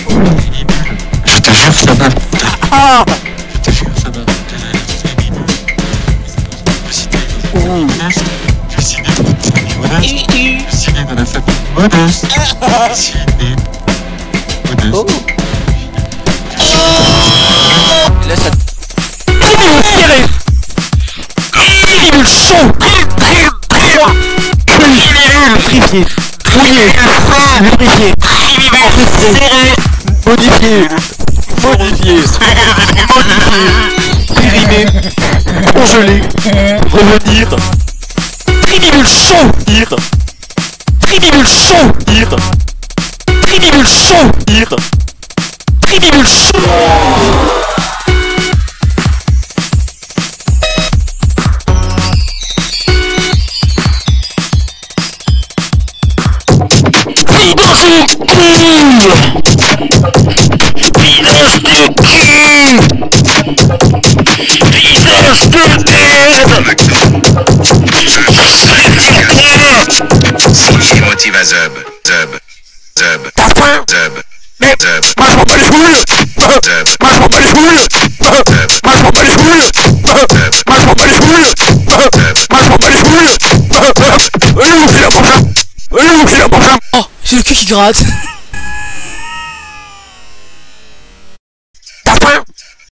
Je te jure, ça m'a... Ah. Je te jure, ça m'a... Je suis né dans une famille modeste. Je suis né dans la famille modeste. Je suis né modeste. Là ça... Il est serré. Il est chaud. Lubrifié. Mouillé. Lubrifié. Enregistré. Modifié. Modifié. Périmé. Congelé. Revenir. Trinibule chaud. Tire. Trinibule chaud. Tire. Trinibule chaud. Tire. Trinibule chaud. Visage de cul! Visage de merde! Si motive à Zub. T'as faim? Mais moi je m'en bats les couilles! Moi je m'en bats les couilles! Moi je m'en bats les couilles! Moi je m'en bats les couilles! Moi je m'en bats les couilles! Allez vous filer à manger! Allez vous filer à manger! Oh, j'ai le cul qui gratte!